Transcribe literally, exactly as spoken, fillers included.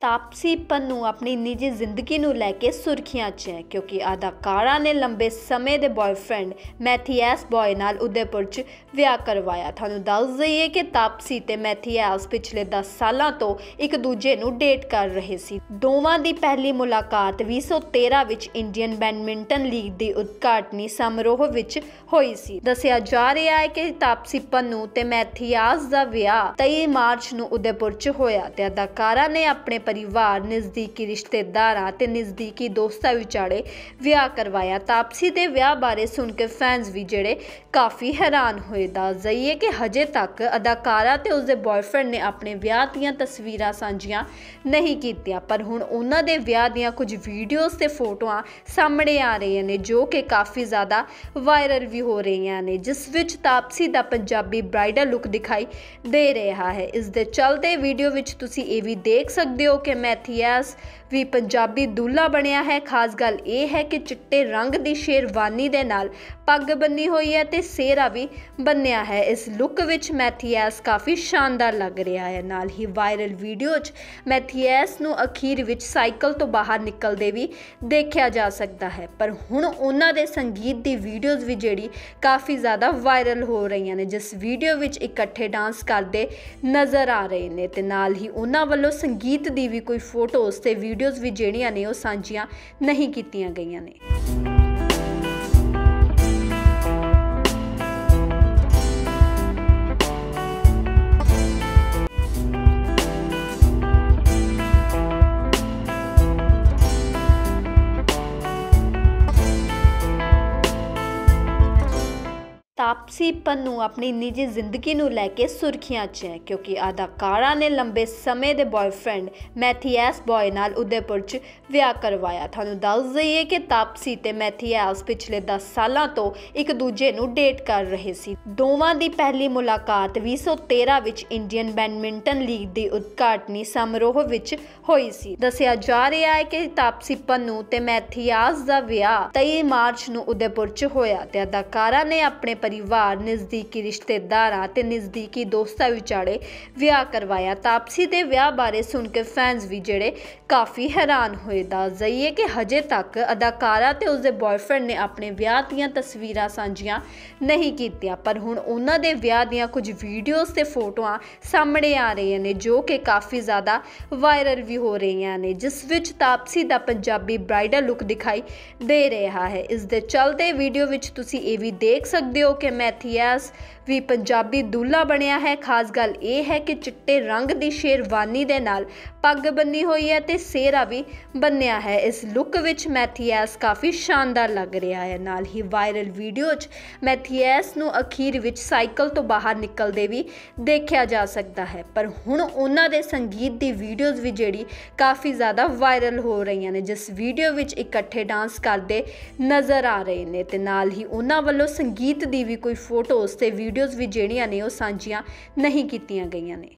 ਤਾਪਸੀ ਪੰਨੂ ਆਪਣੀ ਨਿੱਜੀ ਜ਼ਿੰਦਗੀ ਨੂੰ ਲੈ ਕੇ ਸੁਰਖੀਆਂ 'ਚ ਹੈ ਕਿਉਂਕਿ ਅਦਾਕਾਰਾ ਨੇ ਲੰਬੇ ਸਮੇਂ ਦੇ ਬॉयਫ੍ਰੈਂਡ ਮੈਥੀਅਸ ਬॉय ਨਾਲ ਉਦੈਪੁਰ 'ਚ ਵਿਆਹ ਕਰਵਾਇਆ। ਤੁਹਾਨੂੰ ਦੱਸ ਦਈਏ ਕਿ ਤਾਪਸੀ ਤੇ ਮੈਥੀਅਸ ਪਿਛਲੇ ਦਸ ਸਾਲਾਂ ਤੋਂ ਇੱਕ ਦੂਜੇ ਨੂੰ ਡੇਟ ਕਰ ਰਹੇ ਸੀ। ਦੋਵਾਂ ਦੀ ਪਹਿਲੀ ਮੁਲਾਕਾਤ ਵੀਹ ਸੌ ਤੇਰਾਂ ਵਿੱਚ ਇੰਡੀਅਨ ਬੈਡਮਿੰਟਨ ਲੀਗ ਦੇ ਉਦਘਾਟਨੀ ਸਮਾਰੋਹ ਵਿੱਚ ਹੋਈ ਸੀ। ਦੱਸਿਆ ਜਾ ਰਿਹਾ ਹੈ ਕਿ ਤਾਪਸੀ ਪੰਨੂ ਤੇ ਮੈਥੀਅਸ ਦਾ ਵਿਆਹ ਤੇਈ ਮਾਰਚ ਨੂੰ ਉਦੈਪੁਰ 'ਚ ਹੋਇਆ ਤੇ ਅਦਾਕਾਰਾ ਨੇ ਆਪਣੇ ਪਰਿਵਾਰ, ਨਜ਼ਦੀਕੀ ਰਿਸ਼ਤੇਦਾਰਾਂ ਤੇ ਨਜ਼ਦੀਕੀ ਦੋਸਤਾਂ ਵਿਚਾਲੇ ਵਿਆਹ ਕਰਵਾਇਆ। ਤਾਪਸੀ ਦੇ ਵਿਆਹ ਬਾਰੇ ਸੁਣ ਕੇ ਫੈਨਸ ਵੀ ਜਿਹੜੇ ਕਾਫੀ ਹੈਰਾਨ ਹੋਏ। ਦੱਸ ਦਈਏ ਕਿ ਹਜੇ ਤੱਕ ਅਦਾਕਾਰਾ ਤੇ ਉਸਦੇ ਬॉयਫ੍ਰੈਂਡ ਨੇ ਆਪਣੇ ਵਿਆਹ ਦੀਆਂ ਤਸਵੀਰਾਂ ਸਾਂਝੀਆਂ ਨਹੀਂ ਕੀਤੀਆਂ, ਪਰ ਹੁਣ ਉਹਨਾਂ ਦੇ ਵਿਆਹ ਦੀਆਂ ਕੁਝ ਵੀਡੀਓਜ਼ ਤੇ ਫੋਟੋਆਂ ਸਾਹਮਣੇ ਆ ਰਹੀਆਂ ਨੇ ਜੋ ਕਿ ਕਾਫੀ ਜ਼ਿਆਦਾ ਵਾਇਰਲ ਵੀ ਹੋ ਰਹੀਆਂ ਨੇ, ਜਿਸ ਵਿੱਚ ਤਾਪਸੀ ਦਾ ਪੰਜਾਬੀ ਬ੍ਰਾਈਡਲ ਲੁੱਕ ਦਿਖਾਈ ਦੇ ਰਿਹਾ ਹੈ। ਇਸ ਦੇ ਚਲਦੇ ਵੀਡੀਓ ਵਿੱਚ ਤੁਸੀਂ ਇਹ ਵੀ ਦੇਖ ਸਕਦੇ ਹੋ ਕਿ ਮੈਥੀਅਸ ਵੀ ਪੰਜਾਬੀ ਦੁੱਲਾ ਬਣਿਆ ਹੈ। ਖਾਸ ਗੱਲ ਇਹ ਹੈ ਕਿ ਚਿੱਟੇ ਰੰਗ ਦੀ ਸ਼ੇਰਵਾਨੀ ਦੇ ਨਾਲ ਪੱਗ ਬੰਨੀ ਹੋਈ ਹੈ ਤੇ ਸਿਹਰਾ ਵੀ ਬੰਨਿਆ ਹੈ। ਇਸ ਲੁੱਕ ਵਿੱਚ ਮੈਥੀਅਸ ਕਾਫੀ ਸ਼ਾਨਦਾਰ ਲੱਗ ਰਿਹਾ ਹੈ। ਨਾਲ ਹੀ ਵਾਇਰਲ ਵੀਡੀਓ 'ਚ ਮੈਥੀਅਸ ਨੂੰ ਅਖੀਰ ਵਿੱਚ ਸਾਈਕਲ ਤੋਂ ਬਾਹਰ ਨਿਕਲਦੇ ਵੀ ਦੇਖਿਆ ਜਾ ਸਕਦਾ ਹੈ, ਪਰ ਹੁਣ ਉਹਨਾਂ ਦੇ ਸੰਗੀਤ ਦੀ ਵੀਡੀਓਜ਼ ਵੀ ਜਿਹੜੀ ਕਾਫੀ ਜ਼ਿਆਦਾ ਵਾਇਰਲ ਹੋ ਰਹੀਆਂ ਨੇ, ਜਿਸ ਵੀਡੀਓ ਵਿੱਚ ਇਕੱਠੇ ਡਾਂਸ ਕਰਦੇ ਨਜ਼ਰ ਆ ਰਹੇ ਨੇ ਤੇ ਨਾਲ ਹੀ ਉਹਨਾਂ ਵੱਲੋਂ ਸੰਗੀਤ ਦੀ ਵੀ ਕੋਈ ਫੋਟੋਜ਼ ਤੇ ਵੀਡੀਓਜ਼ ਵੀ ਜਿਹੜੀਆਂ ਨੇ ਉਹ ਸਾਂਝੀਆਂ ਨਹੀਂ ਕੀਤੀਆਂ ਗਈਆਂ ਨੇ। ਤਾਪਸੀ ਪੰਨੂ ਆਪਣੀ ਨਿੱਜੀ ਜ਼ਿੰਦਗੀ ਨੂੰ ਲੈ ਕੇ ਸੁਰਖੀਆਂ 'ਚ ਹੈ ਕਿਉਂਕਿ ਅਦਾਕਾਰਾ ਨੇ ਲੰਬੇ ਸਮੇਂ ਦੇ ਬॉयਫ੍ਰੈਂਡ ਮੈਥੀਅਸ ਬॉय ਨਾਲ ਉਦੈਪੁਰ 'ਚ ਵਿਆਹ ਕਰਵਾਇਆ। ਤੁਹਾਨੂੰ ਦੱਸ ਦਈਏ ਕਿ ਤਾਪਸੀ ਤੇ ਮੈਥੀਅਸ ਪਿਛਲੇ ਦਸ ਸਾਲਾਂ ਤੋਂ ਇੱਕ ਦੂਜੇ ਨੂੰ ਡੇਟ ਕਰ ਰਹੇ ਸੀ। ਦੋਵਾਂ ਦੀ ਪਹਿਲੀ ਮੁਲਾਕਾਤ ਵੀਹ ਸੌ ਤੇਰਾਂ ਵਿੱਚ ਇੰਡੀਅਨ ਬੈਡਮਿੰਟਨ ਲੀਗ ਦੇ ਉਦਘਾਟਨੀ ਸਮਾਰੋਹ ਵਿੱਚ ਹੋਈ ਸੀ। ਦੱਸਿਆ ਜਾ ਰਿਹਾ ਹੈ ਕਿ ਤਾਪਸੀ ਪੰਨੂ ਤੇ ਮੈਥੀਅਸ ਦਾ ਵਿਆਹ ਤੇਈ ਮਾਰਚ ਨੂੰ ਉਦੈਪੁਰ 'ਚ ਹੋਇਆ ਤੇ ਅਦਾਕਾਰਾ ਨੇ ਆਪਣੇ ਪਰਿਵਾਰ, ਨਜ਼ਦੀਕੀ ਰਿਸ਼ਤੇਦਾਰਾਂ ਤੇ ਨਜ਼ਦੀਕੀ ਦੋਸਤਾਂ ਵਿਚਾਲੇ ਵਿਆਹ ਕਰਵਾਇਆ। ਤਾਪਸੀ ਦੇ ਵਿਆਹ ਬਾਰੇ ਸੁਣ ਕੇ ਫੈਨਸ ਵੀ ਜਿਹੜੇ ਕਾਫੀ ਹੈਰਾਨ ਹੋਏ। ਦੱਸ ਦਈਏ ਕਿ ਹਜੇ ਤੱਕ ਅਦਾਕਾਰਾ ਤੇ ਉਸਦੇ ਬॉयਫ੍ਰੈਂਡ ਨੇ ਆਪਣੇ ਵਿਆਹ ਦੀਆਂ ਤਸਵੀਰਾਂ ਸਾਂਝੀਆਂ ਨਹੀਂ ਕੀਤੀਆਂ, ਪਰ ਹੁਣ ਉਹਨਾਂ ਦੇ ਵਿਆਹ ਦੀਆਂ ਕੁਝ ਵੀਡੀਓਜ਼ ਤੇ ਫੋਟੋਆਂ ਸਾਹਮਣੇ ਆ ਰਹੀਆਂ ਨੇ ਜੋ ਕਿ ਕਾਫੀ ਜ਼ਿਆਦਾ ਵਾਇਰਲ ਵੀ ਹੋ ਰਹੀਆਂ ਨੇ, ਜਿਸ ਵਿੱਚ ਤਾਪਸੀ ਦਾ ਪੰਜਾਬੀ ਬ੍ਰਾਈਡਲ ਲੁੱਕ ਦਿਖਾਈ ਦੇ ਰਿਹਾ ਹੈ। ਇਸ ਦੇ ਚਲਦੇ ਵੀਡੀਓ ਵਿੱਚ ਤੁਸੀਂ ਇਹ ਵੀ ਦੇਖ ਸਕਦੇ ਹੋ ਕਿ ਮੈਥੀਅਸ ਵੀ ਪੰਜਾਬੀ ਦੁੱਲਾ ਬਣਿਆ ਹੈ। ਖਾਸ ਗੱਲ ਇਹ ਹੈ ਕਿ ਚਿੱਟੇ ਰੰਗ ਦੀ ਸ਼ੇਰਵਾਨੀ ਦੇ ਨਾਲ ਪੱਗ ਬੰਨੀ ਹੋਈ ਹੈ ਤੇ ਸਿਹਰਾ ਵੀ ਬੰਨਿਆ ਹੈ। ਇਸ ਲੁੱਕ ਵਿੱਚ ਮੈਥੀਅਸ ਕਾਫੀ ਸ਼ਾਨਦਾਰ ਲੱਗ ਰਿਹਾ ਹੈ। ਨਾਲ ਹੀ ਵਾਇਰਲ ਵੀਡੀਓ 'ਚ ਮੈਥੀਅਸ ਨੂੰ ਅਖੀਰ ਵਿੱਚ ਸਾਈਕਲ ਤੋਂ ਬਾਹਰ ਨਿਕਲਦੇ ਵੀ ਦੇਖਿਆ ਜਾ ਸਕਦਾ ਹੈ, ਪਰ ਹੁਣ ਉਹਨਾਂ ਦੇ ਸੰਗੀਤ ਦੀ ਵੀਡੀਓਜ਼ ਵੀ ਜਿਹੜੀ ਕਾਫੀ ਜ਼ਿਆਦਾ ਵਾਇਰਲ ਹੋ ਰਹੀਆਂ ਨੇ, ਜਿਸ ਵੀਡੀਓ ਵਿੱਚ ਇਕੱਠੇ ਡਾਂਸ ਕਰਦੇ ਨਜ਼ਰ ਆ ਰਹੇ ਨੇ ਤੇ ਨਾਲ ਹੀ ਉਹਨਾਂ ਵੱਲੋਂ ਸੰਗੀਤ ਦੀ ਵੀ ਕੋਈ ਫੋਟੋਜ਼ ਤੇ ਵੀਡੀਓਜ਼ ਵੀ ਜਿਹੜੀਆਂ ਨੇ ਉਹ ਸਾਂਝੀਆਂ ਨਹੀਂ ਕੀਤੀਆਂ ਗਈਆਂ ਨੇ।